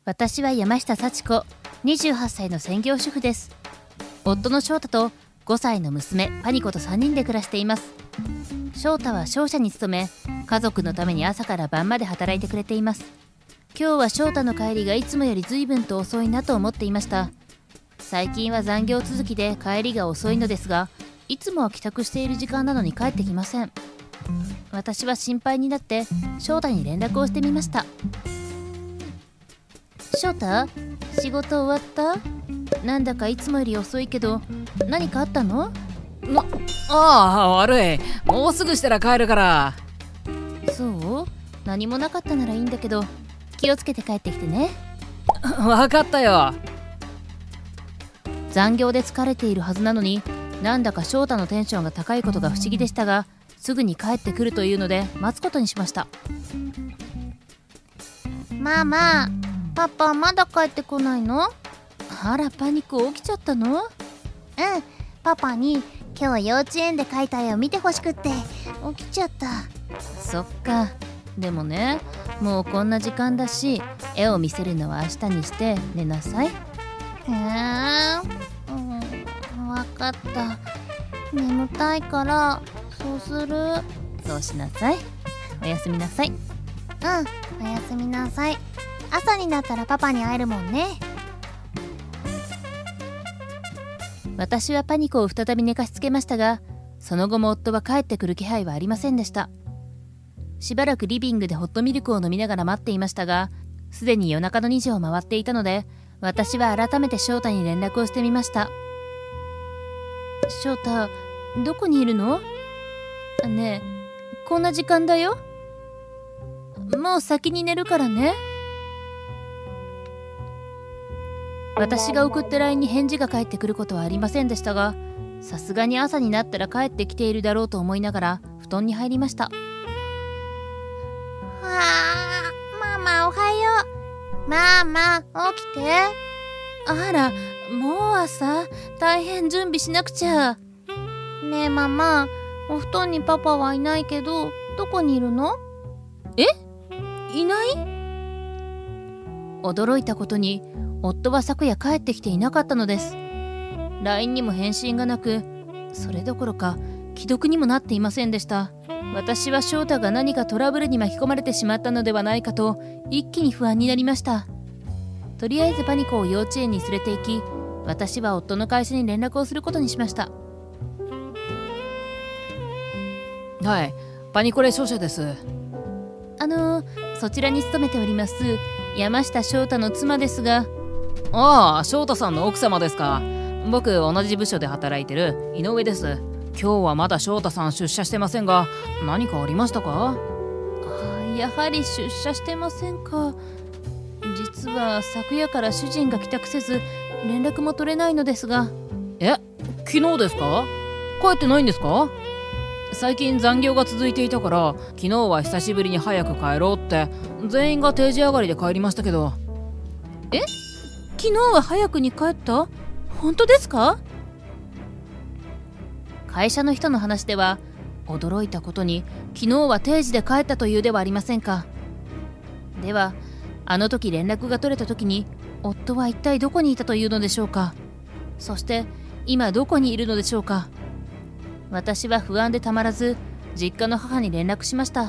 私は山下幸子、28歳の専業主婦です。夫の翔太と5歳の娘パニコと3人で暮らしています。翔太は商社に勤め、家族のために朝から晩まで働いてくれています。今日は翔太の帰りがいつもより随分と遅いなと思っていました。最近は残業続きで帰りが遅いのですが、いつもは帰宅している時間なのに帰ってきません。私は心配になって翔太に連絡をしてみました。翔太、仕事終わった？なんだかいつもより遅いけど、何かあったの？ 悪い。もうすぐしたら帰るから。 そう？何もなかったならいいんだけど、気をつけて帰ってきてね。 わかったよ。 残業で疲れているはずなのに、なんだか翔太のテンションが高いことが不思議でしたが、すぐに帰ってくるというので待つことにしました。ママ、パパまだ帰ってこないの？あら、パニック起きちゃったの？パパに今日幼稚園で描いた絵を見てほしくって起きちゃった。そっか。でもね、もうこんな時間だし、絵を見せるのは明日にして寝なさい。わかった。眠たいからそうする。そうしなさい。おやすみなさい。おやすみなさい。朝になったらパパに会えるもんね。私はパニコを再び寝かしつけましたが、その後も夫は帰ってくる気配はありませんでした。しばらくリビングでホットミルクを飲みながら待っていましたが、すでに夜中の2時を回っていたので、私は改めて翔太に連絡をしてみました。翔太、どこにいるの？ねえ、こんな時間だよ。もう先に寝るからね。私が送った LINE に返事が返ってくることはありませんでしたが、さすがに朝になったら帰ってきているだろうと思いながら布団に入りました。ママおはよう。ママ起きて。あら、もう朝？大変準備しなくちゃ。ねえママ、お布団にパパはいないけど、どこにいるの？いない？驚いたことに、夫は昨夜帰ってきていなかったのです。LINE にも返信がなく、それどころか既読にもなっていませんでした。私は翔太が何かトラブルに巻き込まれてしまったのではないかと一気に不安になりました。とりあえずパニコを幼稚園に連れて行き、私は夫の会社に連絡をすることにしました。 はい、パニコレ商社です。 そちらに勤めております山下翔太の妻ですが。 翔太さんの奥様ですか。僕同じ部署で働いてる井上です。今日はまだ翔太さん出社してませんが、何かありましたか？ やはり出社してませんか。実は昨夜から主人が帰宅せず、連絡も取れないのですが。 昨日ですか？帰ってないんですか？最近残業が続いていたから、昨日は久しぶりに早く帰ろうって全員が定時上がりで帰りましたけど。 昨日は早くに帰った？本当ですか？会社の人の話では、驚いたことに昨日は定時で帰ったというではありませんか。では、あの時連絡が取れた時に夫は一体どこにいたというのでしょうか。そして今どこにいるのでしょうか。私は不安でたまらず実家の母に連絡しました。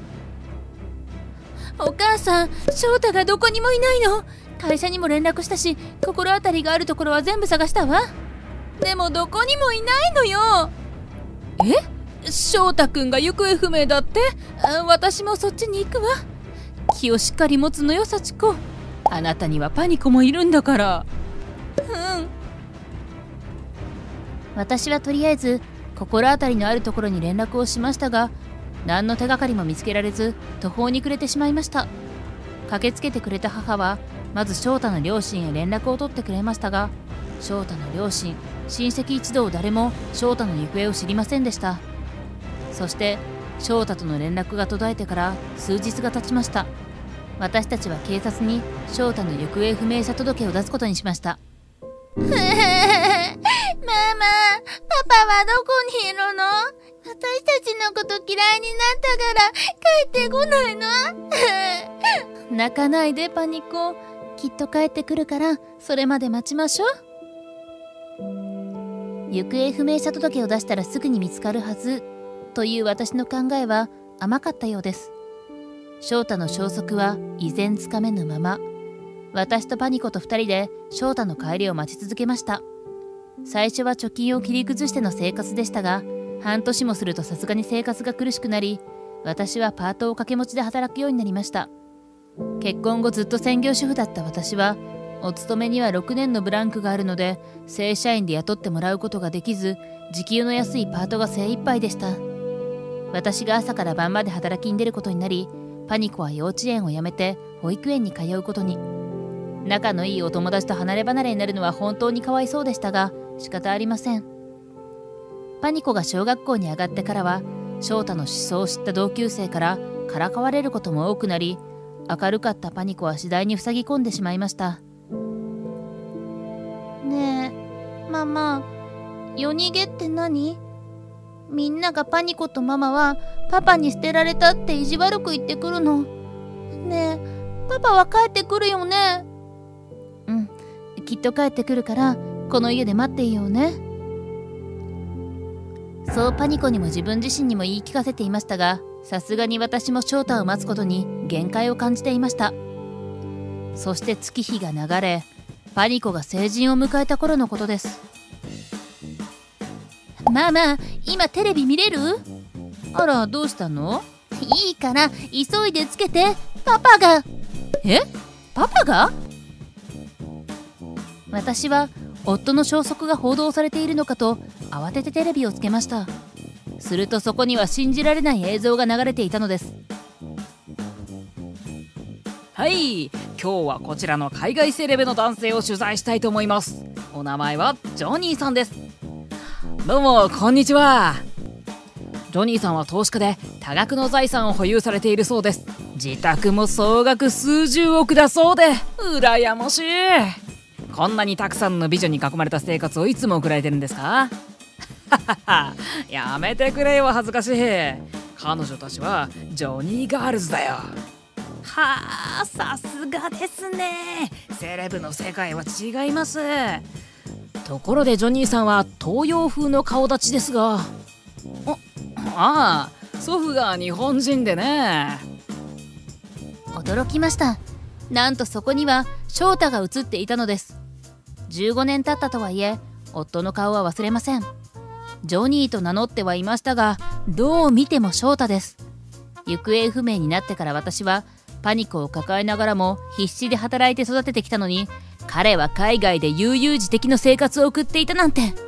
お母さん、翔太がどこにもいないの。会社にも連絡したし、心当たりがあるところは全部探したわ。でもどこにもいないのよ。翔太くんが行方不明だって？私もそっちに行くわ。気をしっかり持つのよ幸子。あなたにはパニコもいるんだから。私はとりあえず心当たりのあるところに連絡をしましたが、何の手がかりも見つけられず途方に暮れてしまいました。駆けつけてくれた母はまず翔太の両親へ連絡を取ってくれましたが、翔太の両親、親戚一同誰も翔太の行方を知りませんでした。そして翔太との連絡が途絶えてから数日が経ちました。私たちは警察に翔太の行方不明者届を出すことにしました。ママ、パパはどこにいるの？私たちのこと嫌いになったから帰ってこないの？泣かないでパニコ。 きっと帰ってくるからそれまで待ちましょう。行方不明者届を出したらすぐに見つかるはずという私の考えは甘かったようです。翔太の消息は依然つかめぬまま、私とパニコと2人で翔太の帰りを待ち続けました。最初は貯金を切り崩しての生活でしたが、半年もするとさすがに生活が苦しくなり、私はパートを掛け持ちで働くようになりました。結婚後ずっと専業主婦だった私は、お勤めには6年のブランクがあるので、正社員で雇ってもらうことができず、時給の安いパートが精一杯でした。私が朝から晩まで働きに出ることになり、パニコは幼稚園を辞めて保育園に通うことに。仲のいいお友達と離れ離れになるのは本当にかわいそうでしたが、仕方ありません。パニコが小学校に上がってからは、翔太の思想を知った同級生からかわれることも多くなり、明るかったパニコは次第に塞ぎ込んでしまいました。ねえ、ママ、夜逃げって何？みんながパニコとママはパパに捨てられたって意地悪く言ってくるの。ねえ、パパは帰ってくるよね？うん、きっと帰ってくるからこの家で待っていようね。そうパニコにも自分自身にも言い聞かせていましたが、さすがに私も翔太を待つことに限界を感じていました。そして月日が流れ、パニコが成人を迎えた頃のことです。ママ、今テレビ見れる？あら、どうしたの？いいから急いでつけて、パパが。え？パパが？私は夫の消息が報道されているのかと慌ててテレビをつけました。するとそこには信じられない映像が流れていたのです。 はい、今日はこちらの海外セレブの男性を取材したいと思います。お名前はジョニーさんです。どうもこんにちは。ジョニーさんは投資家で多額の財産を保有されているそうです。自宅も総額数十億だそうで羨ましい。こんなにたくさんの美女に囲まれた生活をいつも送られてるんですか？やめてくれよ、恥ずかしい。彼女たちはジョニーガールズだよ。はあ、さすがですね。セレブの世界は違います。ところでジョニーさんは東洋風の顔立ちですが、ああ、祖父が日本人でね。 驚きました。なんとそこには翔太が映っていたのです。15年経ったとはいえ、夫の顔は忘れません。ジョニーと名乗ってはいましたが、どう見ても翔太です。行方不明になってから私はパニコを抱えながらも必死で働いて育ててきたのに、彼は海外で悠々自適の生活を送っていたなんて。やっ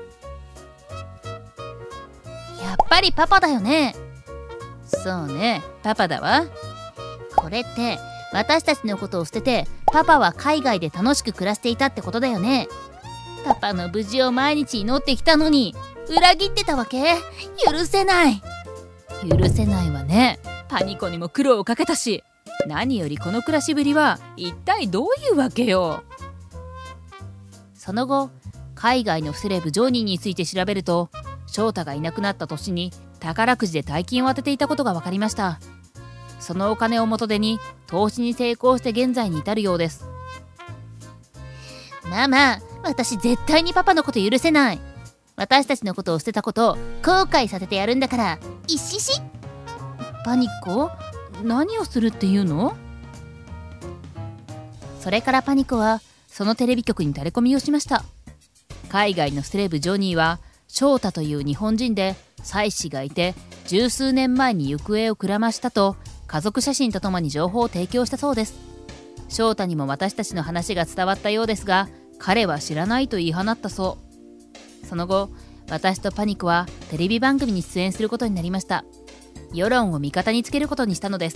ぱりパパだよね。そうね、パパだわ。これって私たちのことを捨ててパパは海外で楽しく暮らしていたってことだよね。パパの無事を毎日祈ってきたのに裏切ってたわけ？許せない。許せないわね。パニコにも苦労をかけたし、何よりこの暮らしぶりは一体どういうわけよ。その後、海外のセレブジョニーについて調べると、翔太がいなくなった年に宝くじで大金を当てていたことが分かりました。そのお金を元手に投資に成功して現在に至るようです。ママ、私絶対にパパのこと許せない。私たちのことを捨てたことを後悔させてやるんだから、いっしし。パニコ、何をするっていうの？それからパニコはそのテレビ局にタレコミをしました。海外のセレブジョニーは翔太という日本人で妻子がいて、十数年前に行方をくらましたと家族写真とともに情報を提供したそうです。翔太にも私たちの話が伝わったようですが、彼は知らないと言い放ったそう。その後、私とパニコはテレビ番組に出演することになりました。世論を味方につけることにしたのです。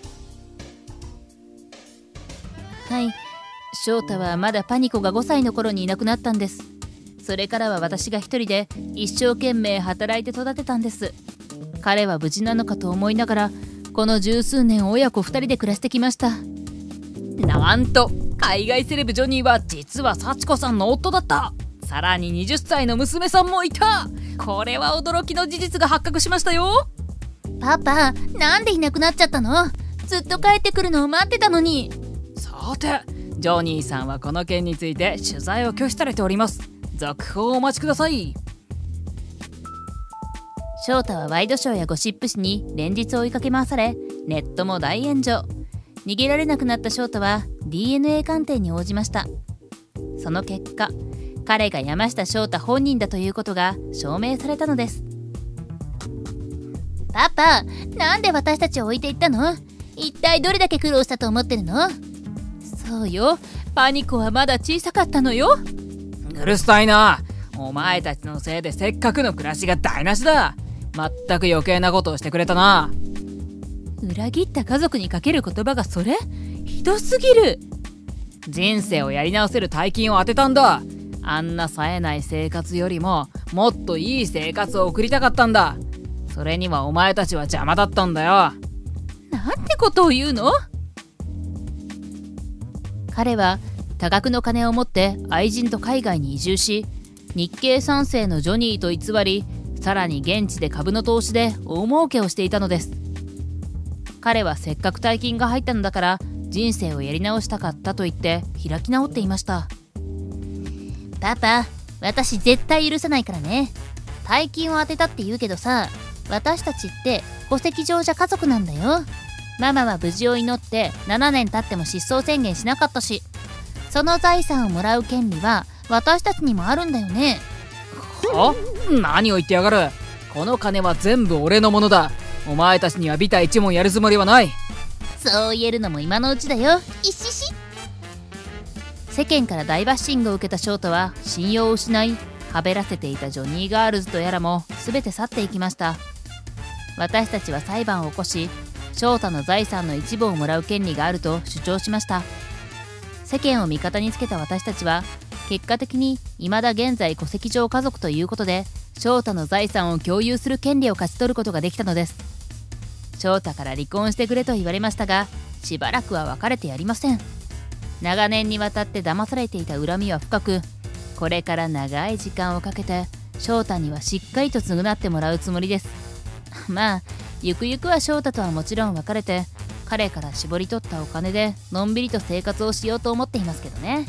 はい、翔太はまだパニコが5歳の頃にいなくなったんです。それからは私が一人で一生懸命働いて育てたんです。彼は無事なのかと思いながら、この十数年親子2人で暮らしてきました。 なんと海外セレブジョニーは実は幸子さんの夫だった。さらに20歳の娘さんもいた。これは驚きの事実が発覚しましたよ。 パパ、なんでいなくなっちゃったの？ずっと帰ってくるのを待ってたのに。 さて、 ジョニーさんはこの件について取材を拒否されております。続報をお待ちください。 翔太はワイドショーやゴシップ誌に連日追いかけ回され、ネットも大炎上。逃げられなくなった翔太は DNA 鑑定に応じました。その結果、彼が山下翔太本人だということが証明されたのです。パパ、なんで私たちを置いていったの？一体どれだけ苦労したと思ってるの？そうよ、パニコはまだ小さかったのよ。 うるさいな。お前たちのせいでせっかくの暮らしが台無しだ。全く余計なことをしてくれたな。 裏切った家族にかける言葉がそれ？ひどすぎる。 人生をやり直せる大金を当てたんだ。あんな冴えない生活よりももっといい生活を送りたかったんだ。それにはお前たちは邪魔だったんだよ。 なんてことを言うの？彼は多額の金を持って愛人と海外に移住し、日系3世のジョニーと偽り、さらに現地で株の投資で大儲けをしていたのです。彼はせっかく大金が入ったのだから人生をやり直したかったと言って開き直っていました。パパ、私絶対許さないからね。大金を当てたって言うけどさ、私たちって戸籍上じゃ家族なんだよ。ママは無事を祈って7年経っても失踪宣言しなかったし、その財産をもらう権利は私たちにもあるんだよね。 は？何を言ってやがる。この金は全部俺のものだ。お前たちにはビタ一文やるつもりはない。 そう言えるのも今のうちだよ。いっしし。世間から大バッシングを受けた翔太は信用を失い、はべらせていたジョニーガールズとやらも全て去っていきました。私たちは裁判を起こし、翔太の財産の一部をもらう権利があると主張しました。世間を味方につけた私たちは結果的に未だ現在戸籍上家族ということで翔太の財産を共有する権利を勝ち取ることができたのです。翔太から離婚してくれと言われましたが、しばらくは別れてやりません。長年にわたって騙されていた恨みは深く、これから長い時間をかけて翔太にはしっかりと償ってもらうつもりです。まあゆくゆくは翔太とはもちろん別れて、彼から絞り取ったお金でのんびりと生活をしようと思っていますけどね。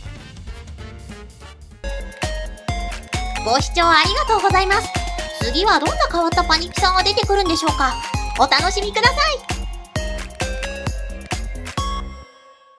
ご視聴ありがとうございます。次はどんな変わったパニキさんが出てくるんでしょうか。お楽しみください。